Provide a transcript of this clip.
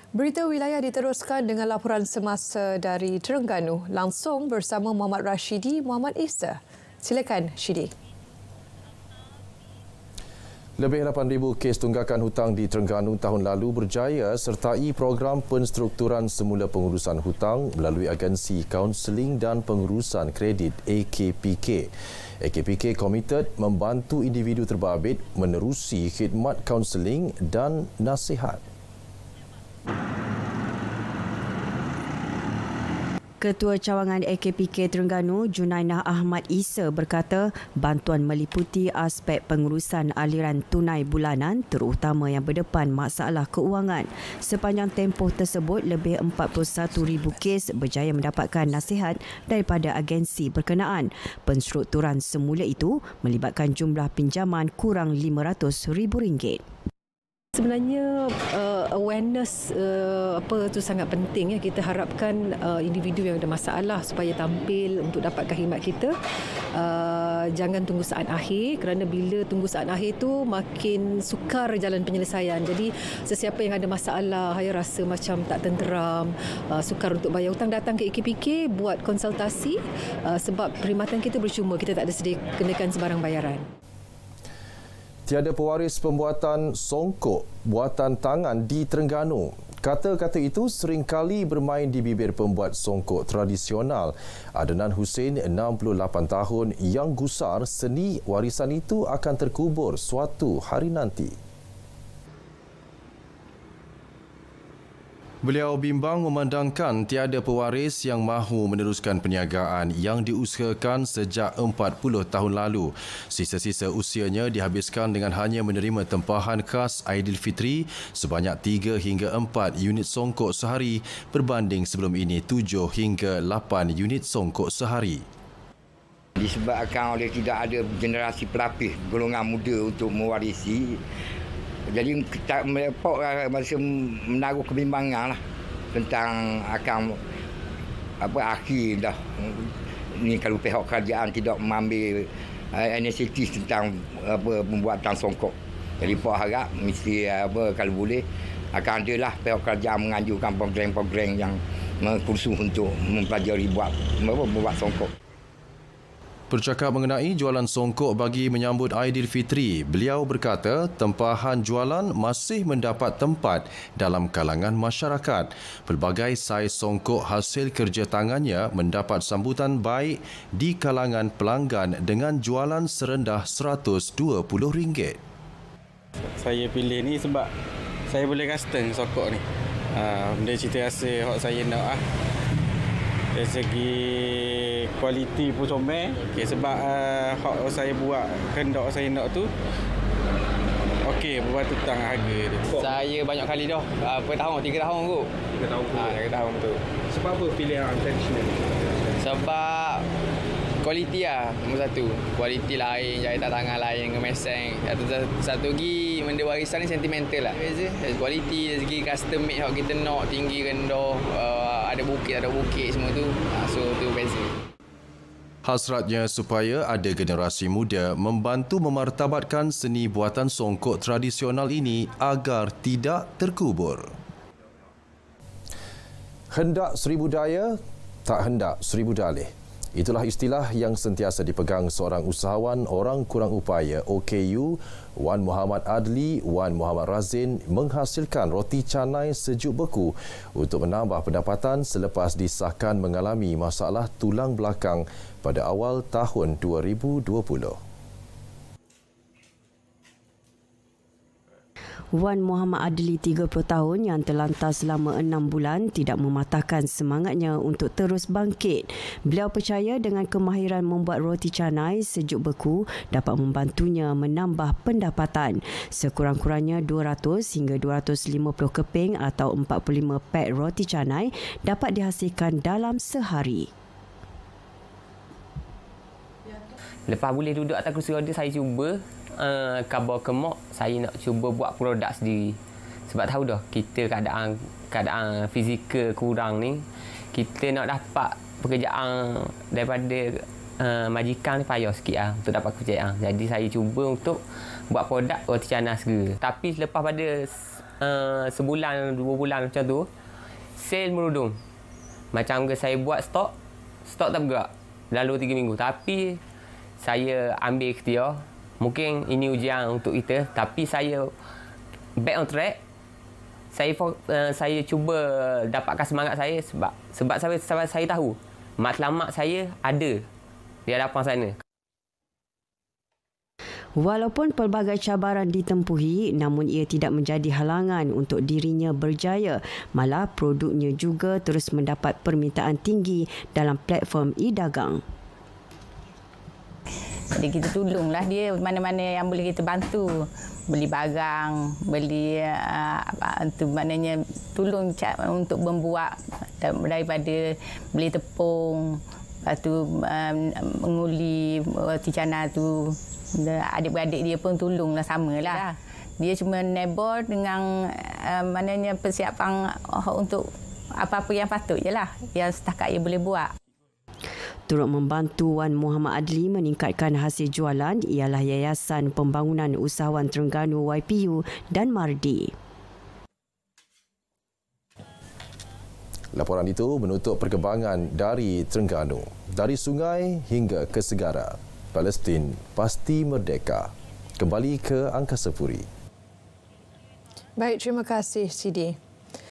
Berita wilayah diteruskan dengan laporan semasa dari Terengganu langsung bersama Muhammad Rashidi Muhammad Isa. Silakan Shidi. Lebih 8,000 kes tunggakan hutang di Terengganu tahun lalu berjaya sertai program penstrukturan semula pengurusan hutang melalui agensi kaunseling dan pengurusan kredit AKPK. AKPK komited membantu individu terbabit menerusi khidmat kaunseling dan nasihat. Ketua Cawangan AKPK Terengganu, Junainah Ahmad Isa berkata bantuan meliputi aspek pengurusan aliran tunai bulanan terutama yang berdepan masalah keuangan. Sepanjang tempoh tersebut, lebih 41,000 kes berjaya mendapatkan nasihat daripada agensi berkenaan. Penstrukturan semula itu melibatkan jumlah pinjaman kurang RM500,000. Sebenarnya awareness itu sangat penting ya. Kita harapkan individu yang ada masalah supaya tampil untuk dapatkan khidmat kita. Jangan tunggu saat akhir, kerana bila tunggu saat akhir tu makin sukar jalan penyelesaian. Jadi sesiapa yang ada masalah, saya rasa macam tak tenteram, sukar untuk bayar hutang, datang ke AKPK buat konsultasi sebab perkhidmatan kita bercuma, kita tak ada sedia kenakan sebarang bayaran. Tiada pewaris pembuatan songkok buatan tangan di Terengganu. Kata-kata itu seringkali bermain di bibir pembuat songkok tradisional. Adnan Hussein, 68 tahun, yang gusar seni warisan itu akan terkubur suatu hari nanti. Beliau bimbang memandangkan tiada pewaris yang mahu meneruskan perniagaan yang diusahakan sejak 40 tahun lalu. Sisa-sisa usianya dihabiskan dengan hanya menerima tempahan khas Aidilfitri sebanyak 3 hingga 4 unit songkok sehari berbanding sebelum ini 7 hingga 8 unit songkok sehari. Disebabkan oleh tidak ada generasi pelapis golongan muda untuk mewarisi, jadi kita masih menaruh kebimbangan lah tentang akan akhir dah ni kalau pihak kerajaan tidak mengambil inisiatif tentang pembuatan songkok. Jadi Pak harap mesti kalau boleh akan adalah pihak kerajaan menganjurkan program-program yang kursus untuk mempelajari buat songkok. Bercakap mengenai jualan songkok bagi menyambut Aidilfitri, beliau berkata tempahan jualan masih mendapat tempat dalam kalangan masyarakat. Pelbagai saiz songkok hasil kerja tangannya mendapat sambutan baik di kalangan pelanggan dengan jualan serendah RM120. Saya pilih ni sebab saya boleh custom songkok ni. Benda cerita rasa yang saya nak dari segi kualiti pun comel. Sebab hak saya buat kendak saya nak tu okey, berbatu tentang harga tu. Saya banyak kali dah. Berapa tahun? 3 tahun kot. 3 tahun. 3 tahun betul. Sebab apa pilihan tradisional? Sebab kualiti lah, nombor satu. Kualiti lain, jahitan tangan lain, ngemeseng. Satu lagi, benda warisan ni sentimental lah. Dari kualiti, dari segi custom made yang kita nak, tinggi, rendah, ada bukit, semua tu. So, tu beza. Hasratnya supaya ada generasi muda membantu memartabatkan seni buatan songkok tradisional ini agar tidak terkubur. Hendak seribu daya, tak hendak seribu dalih. Itulah istilah yang sentiasa dipegang seorang usahawan orang kurang upaya OKU, Wan Muhammad Adli, Wan Muhammad Razin menghasilkan roti canai sejuk beku untuk menambah pendapatan selepas disahkan mengalami masalah tulang belakang pada awal tahun 2020. Wan Muhammad Adli, 30 tahun yang terlantar selama 6 bulan tidak mematahkan semangatnya untuk terus bangkit. Beliau percaya dengan kemahiran membuat roti canai sejuk beku dapat membantunya menambah pendapatan. Sekurang-kurangnya 200 hingga 250 keping atau 45 pek roti canai dapat dihasilkan dalam sehari. Lepas boleh duduk atas kursi roda, saya cuba kabar kemak, saya nak cuba buat produk sendiri. Sebab tahu dah kita keadaan fizikal kurang ni, kita nak dapat pekerjaan daripada majikan ni payah sikit lah untuk dapat pekerjaan. Jadi saya cuba untuk buat produk roti canai segera. Tapi lepas pada sebulan 2 bulan macam tu, sale merudum. Macam saya buat stok tak bergerak lalu 3 minggu. Tapi saya ambil ikhtiar, mungkin ini ujian untuk kita, tapi saya back on track. Saya cuba dapatkan semangat saya sebab saya tahu matlamat saya ada di hadapan sana. Walaupun pelbagai cabaran ditempuhi, namun ia tidak menjadi halangan untuk dirinya berjaya. Malah produknya juga terus mendapat permintaan tinggi dalam platform e-dagang. Jadi kita tolonglah dia mana-mana yang boleh kita bantu. Beli barang, beli tu maknanya tolong untuk membuat daripada beli tepung, lepas tu menguli roti canai tu. Adik-beradik dia pun tolonglah samalah. Dia cuma nebor dengan maknanya persiapan untuk apa-apa yang patut je lah, yang setakat ia boleh buat. Turut membantu Wan Muhammad Adli meningkatkan hasil jualan ialah Yayasan Pembangunan Usahawan Terengganu YPU dan Mardi. Laporan itu menutup perkembangan dari Terengganu. Dari sungai hingga ke segara, Palestin pasti merdeka. Kembali ke Angkasa Puri. Baik, terima kasih Sidi.